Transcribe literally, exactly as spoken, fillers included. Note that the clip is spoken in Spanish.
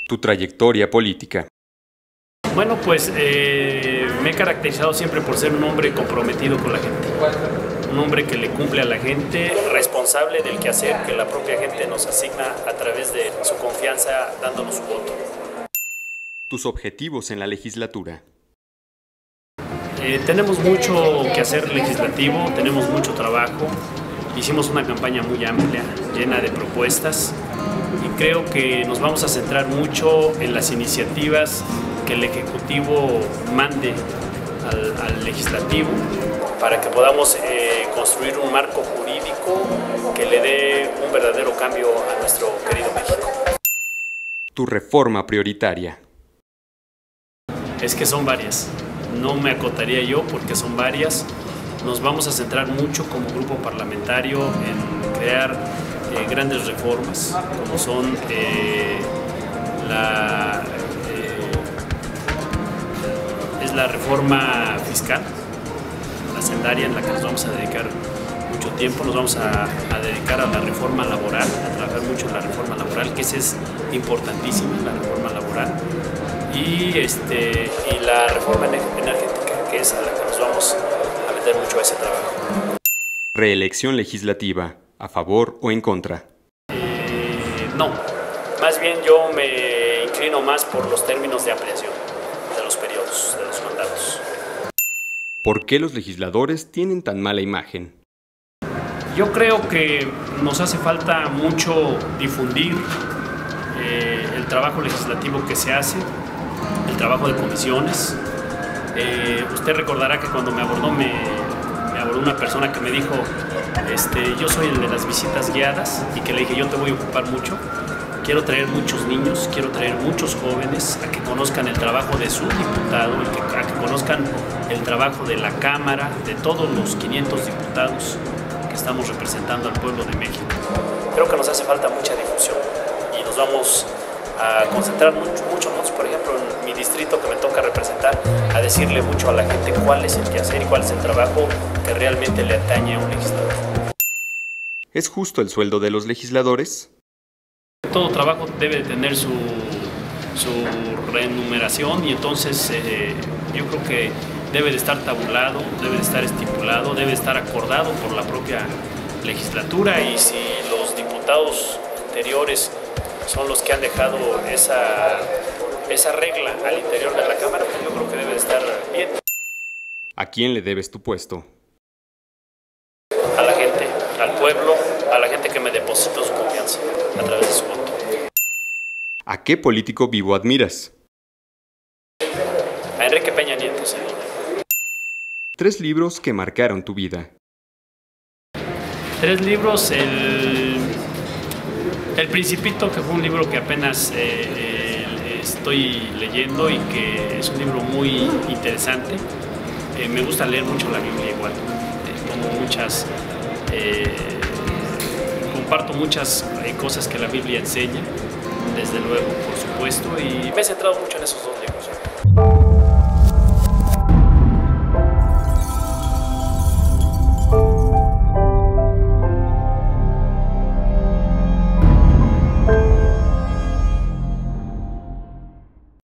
Tu trayectoria política. Bueno, pues eh, me he caracterizado siempre por ser un hombre comprometido con la gente. Un hombre que le cumple a la gente, responsable del quehacer que la propia gente nos asigna a través de su confianza dándonos su voto. Tus objetivos en la legislatura. Eh, tenemos mucho que hacer legislativo, tenemos mucho trabajo. Hicimos una campaña muy amplia, llena de propuestas, y creo que nos vamos a centrar mucho en las iniciativas que el Ejecutivo mande al, al Legislativo para que podamos eh, construir un marco jurídico que le dé un verdadero cambio a nuestro querido México. Tu reforma prioritaria. Es que son varias, no me acotaría yo porque son varias. Nos vamos a centrar mucho como grupo parlamentario en crear eh, grandes reformas, como son eh, la, eh, es la reforma fiscal, la hacendaria, en la que nos vamos a dedicar mucho tiempo. Nos vamos a, a dedicar a la reforma laboral, a trabajar mucho en la reforma laboral, que esa es importantísima, la reforma laboral. Y, este, y la reforma energética, que es a la que nos vamos a meter mucho a ese trabajo. Reelección legislativa, ¿a favor o en contra? Eh, no, más bien yo me inclino más por los términos de ampliación de los periodos, de los mandatos. ¿Por qué los legisladores tienen tan mala imagen? Yo creo que nos hace falta mucho difundir eh, el trabajo legislativo que se hace, el trabajo de comisiones. Eh, usted recordará que cuando me abordó, me, me abordó una persona que me dijo, este, yo soy el de las visitas guiadas, y que le dije, yo te voy a ocupar mucho, quiero traer muchos niños, quiero traer muchos jóvenes a que conozcan el trabajo de su diputado, el que, a que conozcan el trabajo de la Cámara, de todos los quinientos diputados que estamos representando al pueblo de México. Creo que nos hace falta mucha difusión y nos vamos a concentrar mucho, mucho, mucho, por ejemplo, en mi distrito que me toca representar, a decirle mucho a la gente cuál es el quehacer y cuál es el trabajo que realmente le atañe a un legislador. ¿Es justo el sueldo de los legisladores? Todo trabajo debe tener su, su remuneración, y entonces eh, yo creo que debe de estar tabulado, debe de estar estipulado, debe de estar acordado por la propia legislatura, y si los diputados anteriores son los que han dejado esa, esa regla al interior de la Cámara, pues yo creo que debe de estar bien. ¿A quién le debes tu puesto? A la gente, al pueblo, a la gente que me depositó su confianza a través de su voto. ¿A qué político vivo admiras? A Enrique Peña Nieto, señor. Tres libros que marcaron tu vida. Tres libros, el, el Principito, que fue un libro que apenas eh, eh, estoy leyendo y que es un libro muy interesante. Eh, me gusta leer mucho la Biblia igual, eh, como muchas, eh, comparto muchas eh, cosas que la Biblia enseña, desde luego, por supuesto, y me he centrado mucho en esos dos.